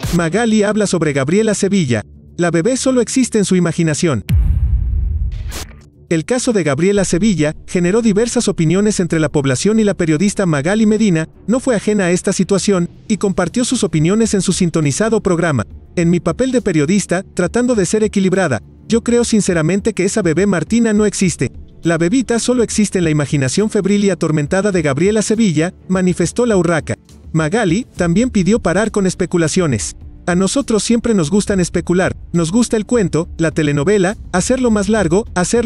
Magali habla sobre Gabriela Sevilla. La bebé solo existe en su imaginación. El caso de Gabriela Sevilla generó diversas opiniones entre la población y la periodista Magali Medina no fue ajena a esta situación y compartió sus opiniones en su sintonizado programa. En mi papel de periodista, tratando de ser equilibrada, yo creo sinceramente que esa bebé Martina no existe. La bebita solo existe en la imaginación febril y atormentada de Gabriela Sevilla, manifestó la urraca. Magali también pidió parar con especulaciones. A nosotros siempre nos gustan especular, nos gusta el cuento, la telenovela, hacerlo más largo.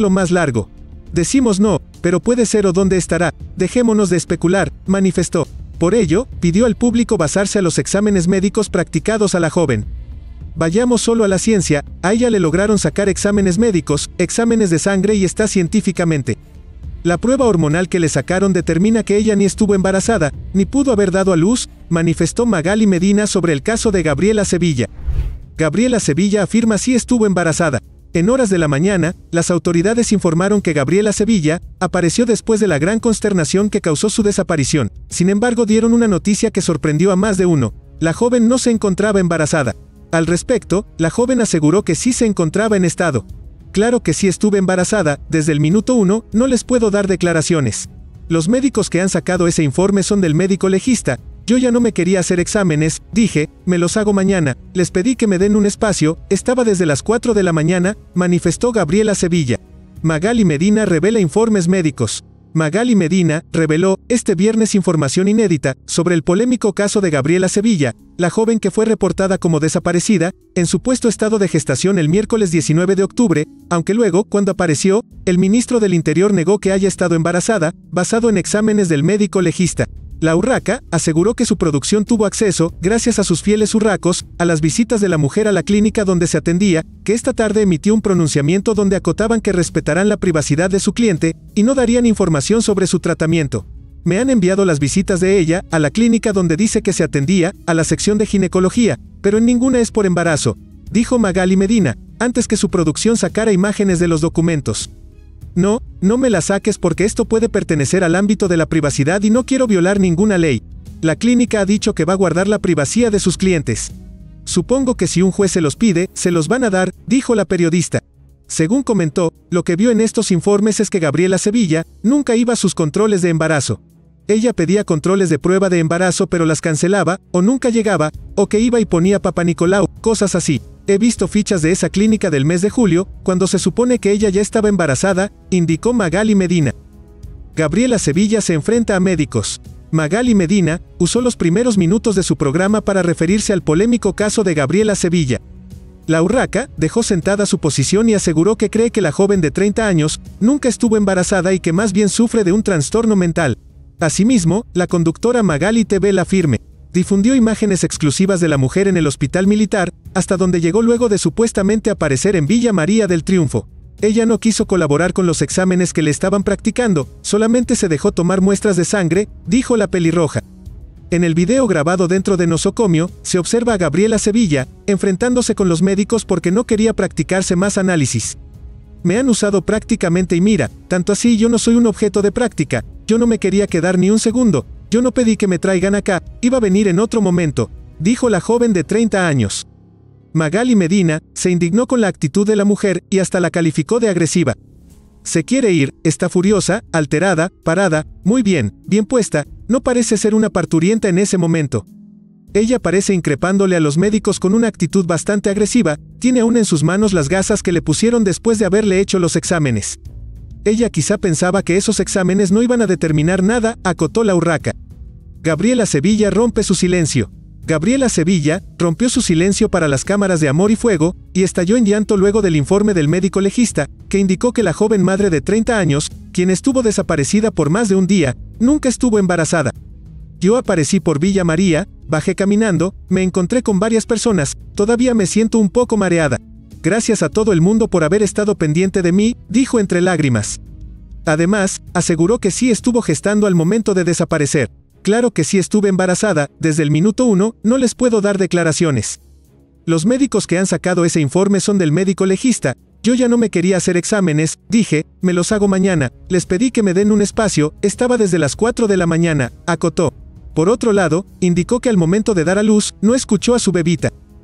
Decimos no, pero puede ser o dónde estará, dejémonos de especular, manifestó. Por ello, pidió al público basarse a los exámenes médicos practicados a la joven. Vayamos solo a la ciencia, a ella le lograron sacar exámenes médicos, exámenes de sangre y está científicamente. La prueba hormonal que le sacaron determina que ella ni estuvo embarazada, ni pudo haber dado a luz, manifestó Magali Medina sobre el caso de Gabriela Sevilla. Gabriela Sevilla afirma sí estuvo embarazada. En horas de la mañana, las autoridades informaron que Gabriela Sevilla apareció después de la gran consternación que causó su desaparición. Sin embargo, dieron una noticia que sorprendió a más de uno. La joven no se encontraba embarazada. Al respecto, la joven aseguró que sí se encontraba en estado. Claro que sí estuve embarazada, desde el minuto 1, no les puedo dar declaraciones. Los médicos que han sacado ese informe son del médico legista. Yo ya no me quería hacer exámenes, dije, me los hago mañana, les pedí que me den un espacio, estaba desde las 4 de la mañana, manifestó Gabriela Sevilla. Magali Medina revela informes médicos. Magali Medina reveló este viernes información inédita sobre el polémico caso de Gabriela Sevilla, la joven que fue reportada como desaparecida, en supuesto estado de gestación el miércoles 19 de octubre, aunque luego, cuando apareció, el ministro del Interior negó que haya estado embarazada, basado en exámenes del médico legista. La urraca aseguró que su producción tuvo acceso, gracias a sus fieles urracos, a las visitas de la mujer a la clínica donde se atendía, que esta tarde emitió un pronunciamiento donde acotaban que respetarán la privacidad de su cliente, y no darían información sobre su tratamiento. Me han enviado las visitas de ella, a la clínica donde dice que se atendía, a la sección de ginecología, pero en ninguna es por embarazo, dijo Magali Medina, antes que su producción sacara imágenes de los documentos. No me la saques porque esto puede pertenecer al ámbito de la privacidad y no quiero violar ninguna ley. La clínica ha dicho que va a guardar la privacidad de sus clientes. Supongo que si un juez se los pide, se los van a dar, dijo la periodista. Según comentó, lo que vio en estos informes es que Gabriela Sevilla nunca iba a sus controles de embarazo. Ella pedía controles de prueba de embarazo pero las cancelaba, o nunca llegaba, o que iba y ponía Papá Nicolau, cosas así. He visto fichas de esa clínica del mes de julio, cuando se supone que ella ya estaba embarazada, indicó Magali Medina. Gabriela Sevilla se enfrenta a médicos. Magali Medina usó los primeros minutos de su programa para referirse al polémico caso de Gabriela Sevilla. La urraca dejó sentada su posición y aseguró que cree que la joven de 30 años nunca estuvo embarazada y que más bien sufre de un trastorno mental. Asimismo, la conductora Magali TV La Firme difundió imágenes exclusivas de la mujer en el hospital militar, hasta donde llegó luego de supuestamente aparecer en Villa María del Triunfo. Ella no quiso colaborar con los exámenes que le estaban practicando, solamente se dejó tomar muestras de sangre, dijo la pelirroja. En el video grabado dentro de nosocomio, se observa a Gabriela Sevilla, enfrentándose con los médicos porque no quería practicarse más análisis. Me han usado prácticamente y mira, tanto así yo no soy un objeto de práctica, yo no me quería quedar ni un segundo, yo no pedí que me traigan acá, iba a venir en otro momento, dijo la joven de 30 años. Magali Medina se indignó con la actitud de la mujer y hasta la calificó de agresiva. Se quiere ir, está furiosa, alterada, parada, muy bien puesta, no parece ser una parturienta en ese momento. Ella parece increpándole a los médicos con una actitud bastante agresiva, tiene aún en sus manos las gasas que le pusieron después de haberle hecho los exámenes. Ella quizá pensaba que esos exámenes no iban a determinar nada, acotó la urraca. Gabriela Sevilla rompe su silencio. Gabriela Sevilla rompió su silencio para las cámaras de Amor y Fuego, y estalló en llanto luego del informe del médico legista, que indicó que la joven madre de 30 años, quien estuvo desaparecida por más de un día, nunca estuvo embarazada. Yo aparecí por Villa María, bajé caminando, me encontré con varias personas, todavía me siento un poco mareada. Gracias a todo el mundo por haber estado pendiente de mí, dijo entre lágrimas. Además, aseguró que sí estuvo gestando al momento de desaparecer. Claro que sí estuve embarazada, desde el minuto 1, no les puedo dar declaraciones. Los médicos que han sacado ese informe son del médico legista, yo ya no me quería hacer exámenes, dije, me los hago mañana, les pedí que me den un espacio, estaba desde las 4 de la mañana, acotó. Por otro lado, indicó que al momento de dar a luz, no escuchó a su bebita.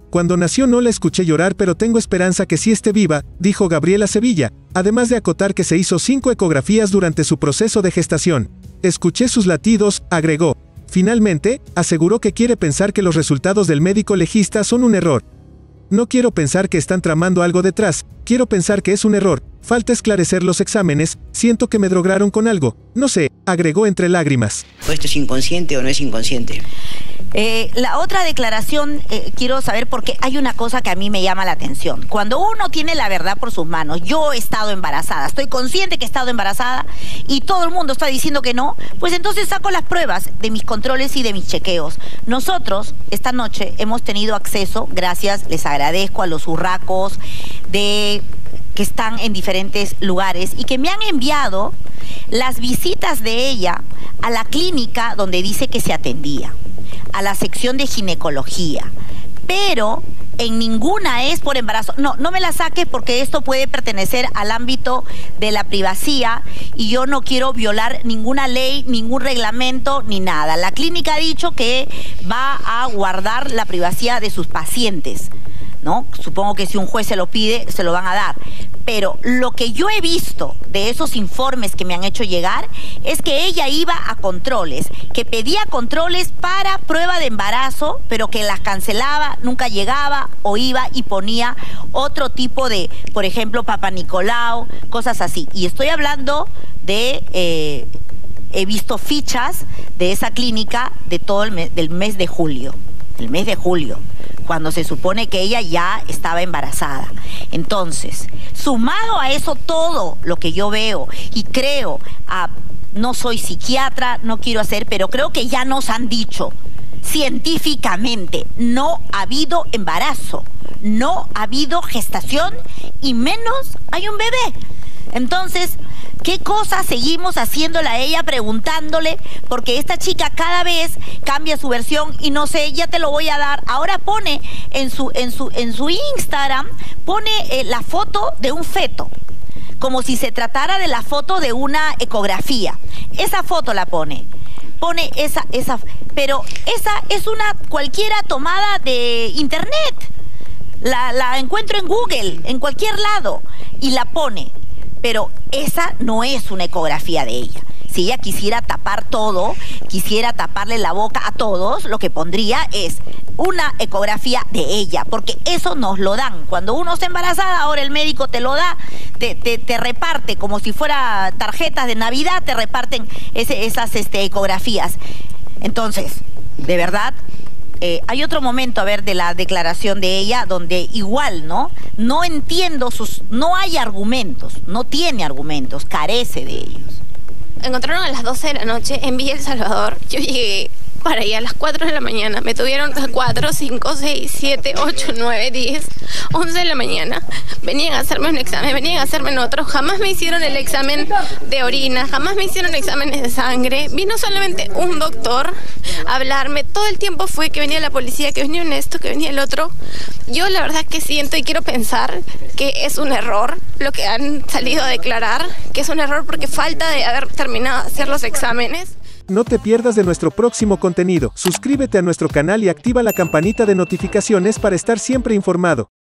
Cuando nació no la escuché llorar, pero tengo esperanza que sí esté viva, dijo Gabriela Sevilla, además de acotar que se hizo 5 ecografías durante su proceso de gestación. Escuché sus latidos, agregó. Finalmente, aseguró que quiere pensar que los resultados del médico legista son un error. No quiero pensar que están tramando algo detrás, quiero pensar que es un error, falta esclarecer los exámenes, siento que me drogaron con algo, no sé, agregó entre lágrimas. ¿Esto es inconsciente o no es inconsciente? La otra declaración, quiero saber porque hay una cosa que a mí me llama la atención. Cuando uno tiene la verdad por sus manos, yo he estado embarazada, estoy consciente que he estado embarazada y todo el mundo está diciendo que no, pues entonces saco las pruebas de mis controles y de mis chequeos. Nosotros esta noche hemos tenido acceso, gracias, les agradezco a los urracos que están en diferentes lugares y que me han enviado las visitas de ella a la clínica donde dice que se atendía, a la sección de ginecología, pero en ninguna es por embarazo. No me la saques porque esto puede pertenecer al ámbito de la privacidad y yo no quiero violar ninguna ley, ningún reglamento, ni nada. La clínica ha dicho que va a guardar la privacidad de sus pacientes, ¿no? Supongo que si un juez se lo pide, se lo van a dar. Pero lo que yo he visto de esos informes que me han hecho llegar es que ella iba a controles, que pedía controles para prueba de embarazo, pero que las cancelaba, nunca llegaba o iba y ponía otro tipo de, por ejemplo, Papa Nicolau, cosas así. Y estoy hablando de, he visto fichas de esa clínica de todo del mes de julio, cuando se supone que ella ya estaba embarazada. Entonces, sumado a eso todo lo que yo veo y creo, no soy psiquiatra, no quiero hacer, pero creo que ya nos han dicho científicamente, no ha habido embarazo, no ha habido gestación y menos hay un bebé. Entonces, ¿qué cosa seguimos haciéndole a ella, preguntándole? Porque esta chica cada vez cambia su versión y no sé, ya te lo voy a dar. Ahora pone en su Instagram, pone la foto de un feto, como si se tratara de la foto de una ecografía. Esa foto la pone esa, pero esa es una cualquiera tomada de internet. La encuentro en Google, en cualquier lado, y la pone. Pero esa no es una ecografía de ella. Si ella quisiera tapar todo, quisiera taparle la boca a todos, lo que pondría es una ecografía de ella, porque eso nos lo dan. Cuando uno está embarazada, ahora el médico te lo da, te reparte como si fuera tarjetas de Navidad, te reparten esas ecografías. Entonces, de verdad, hay otro momento, a ver, de la declaración de ella, donde igual, ¿no? No entiendo no hay argumentos, no tiene argumentos, carece de ellos. Encontraron a las 12 de la noche en Villa El Salvador. Yo llegué para allá a las 4 de la mañana. Me tuvieron a 4, 5, 6, 7, 8, 9, 10, 11 de la mañana. Venían a hacerme un examen, venían a hacerme otro. Jamás me hicieron el examen de orina, jamás me hicieron exámenes de sangre. Vino solamente un doctor a hablarme. Todo el tiempo fue que venía la policía, que venía un esto, que venía el otro. Yo la verdad que siento y quiero pensar que es un error lo que han salido a declarar, que es un error porque falta de haber terminado de hacer los exámenes. No te pierdas de nuestro próximo contenido. Suscríbete a nuestro canal y activa la campanita de notificaciones para estar siempre informado.